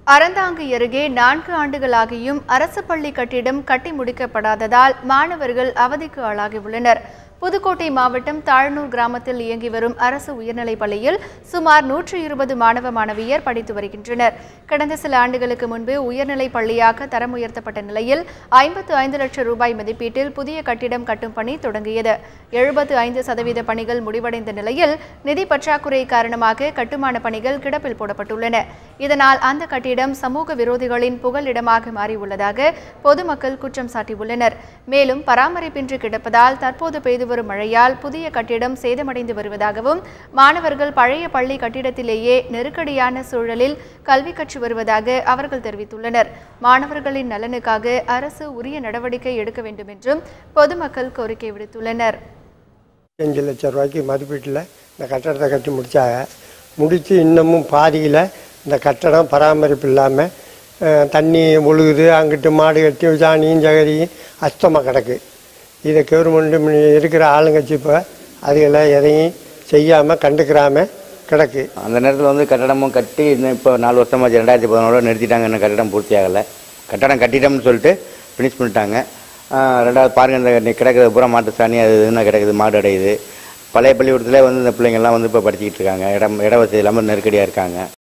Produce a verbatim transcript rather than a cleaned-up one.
அறந்தாங்கி அருகே நான்கு ஆண்டுகளாகியும் அரசு பள்ளி கட்டிடம் கட்டி முடிக்கப்படாததால் மாணவர்கள் அவதிக்கு ஆளாகியுள்ளனர். புதுக்கோட்டை மாவட்டம் தாளனூர் கிராமத்தில் இயங்கி வரும் அரசு உயர்நிலைப் பள்ளியில் சுமார் நூற்று இருபது மாணவ மாணவியர் படித்து வருகின்றனர். கடந்த சில ஆண்டுகளுக்கு முன்பு உயர்நிலைப் பள்ளியாக தரம் உயர்த்தப்பட்ட நிலையில் ஐம்பத்து ஐந்து லட்சம் ரூபாய் மதிப்பீட்டில் புதிய கட்டிடம் கட்டும் பணி தொடங்கியது. எழுபத்து ஐந்து சதவீத பணிகள் முடிவடைந்த நிலையில் நிதி பற்றாக்குறை காரணமாக கட்டுமான பணிகள் கிடப்பில் போடப்பட்டுள்ளன. இதனால் அந்த கட்டிடம் சமூக விரோதிகளின் புகலிடமாக மாறியுள்ளதாக பொதுமக்கள் குற்றம் சாட்டியுள்ளனர். மேலும் பராமரிப்பின்றி கிடப்பதால் தற்போது பெய்து வரும் மழையால் புதிய கட்டிடம் சேதமடைந்து வருவதாகவும் மாணவர்கள் பழைய பள்ளி கட்டிடத்திலேயே நெருக்கடியான சூழலில் கல்வி கற்று வருவதாக அவர்கள் தெரிவித்துள்ளனர். மாணவர்களின் நலனுக்காக அரசு உரிய நடவடிக்கை எடுக்க வேண்டும் என்றும் பொதுமக்கள் கோரிக்கை விடுத்துள்ளனர். அஞ்சு லட்சம் ரூபாய்க்கு மதிப்பீட்டில் இந்த கட்டடத்தை கட்டி முடிச்சாங்க. முடித்து இன்னமும் பாதியில் இந்த கட்டடம் பராமரிப்பு இல்லாமல் தண்ணி ஒழுகுது. அங்கிட்டு மாடு கட்டி சாணியும் சகதியும் அஸ்தமாக கிடக்கு. இதை கவர்மெண்ட் இருக்கிற ஆளுங்கட்சி இப்போ அதுகளை எதையும் செய்யாமல் கண்டுக்கிறாமல் கிடக்கு. அந்த நேரத்தில் வந்து கட்டடமும் கட்டி இன்னும் இப்போ நாலு வருஷமாச்சு, ரெண்டாயிரத்தி பதினோட நிறுத்திட்டாங்க. இன்னும் கட்டடம் பூர்த்தி ஆகலை. கட்டடம் கட்டிட்டோம்னு சொல்லிட்டு ஃபினிஷ் பண்ணிட்டாங்க. ரெண்டாவது பாருங்கள், இந்த கிடக்குது பூரா மாட்டு சாணி அது இதுன்னு கிடக்குது, மாடு அடையுது. பழைய பள்ளிக்கூடத்தில் வந்து இந்த பிள்ளைங்கள்லாம் வந்து இப்போ படிச்சுக்கிட்டு இருக்காங்க. இடம் இட வசதி இல்லாமல் நெருக்கடியாக இருக்காங்க.